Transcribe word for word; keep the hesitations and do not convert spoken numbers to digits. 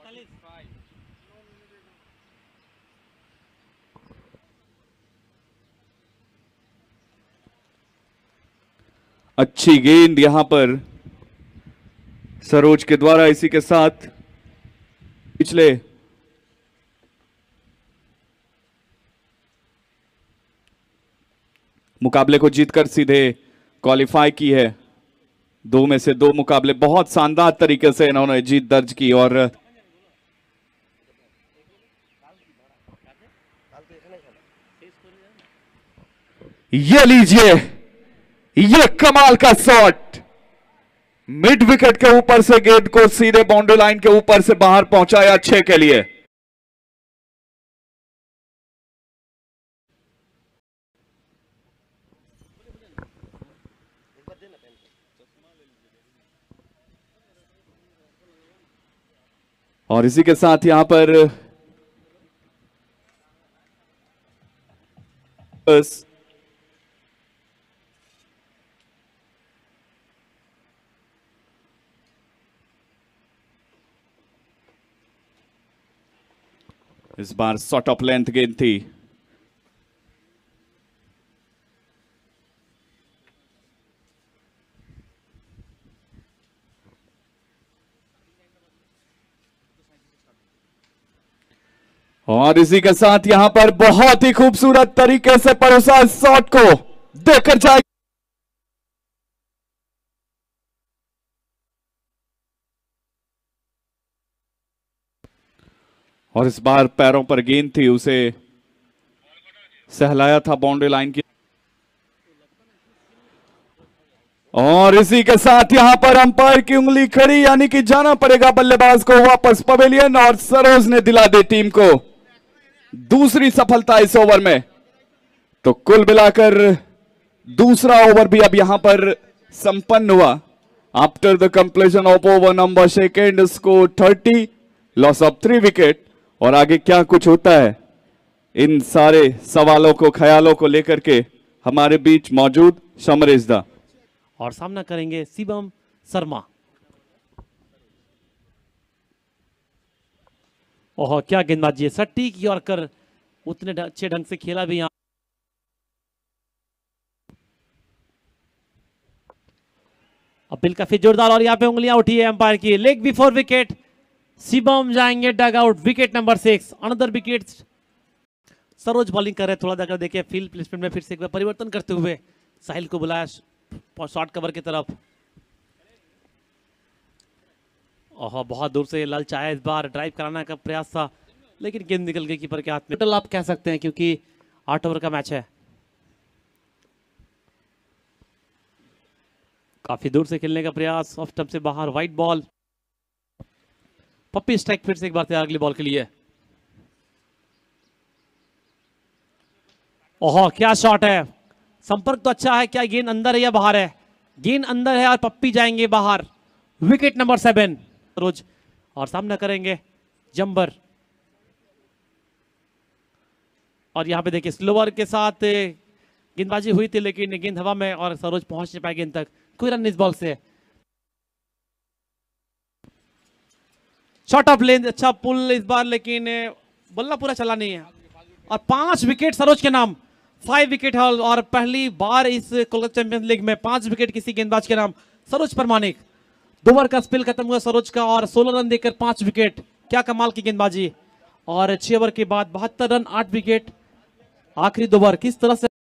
अच्छी गेंद यहां पर सरोज के द्वारा। इसी के साथ पिछले मुकाबले को जीतकर सीधे क्वालिफाई की है। दो में से दो मुकाबले बहुत शानदार तरीके से इन्होंने जीत दर्ज की। और ये लीजिए, ये कमाल का शॉट मिड विकेट के ऊपर से गेंद को सीधे बाउंड्री लाइन के ऊपर से बाहर पहुंचाया छह के लिए। और इसी के साथ यहां पर बस इस बार शॉर्ट ऑफ लेंथ गेंद थी। और इसी के साथ यहां पर बहुत ही खूबसूरत तरीके से परोसा शॉट को देकर जाए। और इस बार पैरों पर गेंद थी, उसे सहलाया था बाउंड्री लाइन की। और इसी के साथ यहां पर अंपायर की उंगली खड़ी, यानी कि जाना पड़ेगा बल्लेबाज को वापस पवेलियन। और सरोज ने दिला दी टीम को दूसरी सफलता इस ओवर में। तो कुल मिलाकर दूसरा ओवर भी अब यहां पर संपन्न हुआ। After the completion of over number second, score thirty, loss of three wicket. और आगे क्या कुछ होता है, इन सारे सवालों को, ख्यालों को लेकर के हमारे बीच मौजूद समरेशदा और सामना करेंगे शिवम शर्मा। ओह, क्या गेंदबाजी है, सटीक यॉर्कर, उतने अच्छे ढंग से खेला भी यहां। अब बिल काफी जोरदार, और यहां पे उंगलियां उठी है अंपायर की। लेग बिफोर विकेट, शिवम जाएंगे dugout. Wicket number six, another wicket. Saroj bowling कर रहे हैं, थोड़ा देर देखिए फील्ड प्लेसमेंट में फिर से एक बार परिवर्तन करते हुए साहिल को बुलाया शॉर्ट कवर की तरफ। ओह, बहुत दूर से लल चाहे, इस बार ड्राइव कराने का प्रयास था लेकिन गेंद निकल गई कीपर के हाथ में। टोटल आप कह सकते हैं क्योंकि आठ ओवर का मैच है। काफी दूर से खेलने का प्रयास, ऑफ स्टंप से बाहर, वाइड बॉल। पप्पी स्ट्राइक फिर से एक बार तैयार अगली बॉल के लिए। ओह, क्या शॉट है, संपर्क तो अच्छा है। क्या गेंद अंदर है या बाहर है? गेंद अंदर है और पप्पी जाएंगे बाहर। विकेट नंबर सेवन रोज। और सामना करेंगे जंबर। और यहां पे देखिए स्लोवर के साथ गेंदबाजी हुई थी लेकिन गेंद हवा में और सरोज पहुंच नहीं पाए गेंद तक। कोई रन इस बॉल से। शॉट ऑफ लेंथ, अच्छा पुल इस बार, लेकिन बल्ला पूरा चला नहीं है। और पांच विकेट सरोज के नाम, फाइव विकेट है। और पहली बार इस कोलकाता चैंपियंस लीग में पांच विकेट किसी गेंदबाज के नाम। सरोज परमाणिक। दो ओवर का स्पेल खत्म हुआ सरोज का और सोलह रन देकर पांच विकेट। क्या कमाल की गेंदबाजी। और छह ओवर के बाद बहत्तर रन, आठ विकेट। आखिरी दो ओवर किस तरह से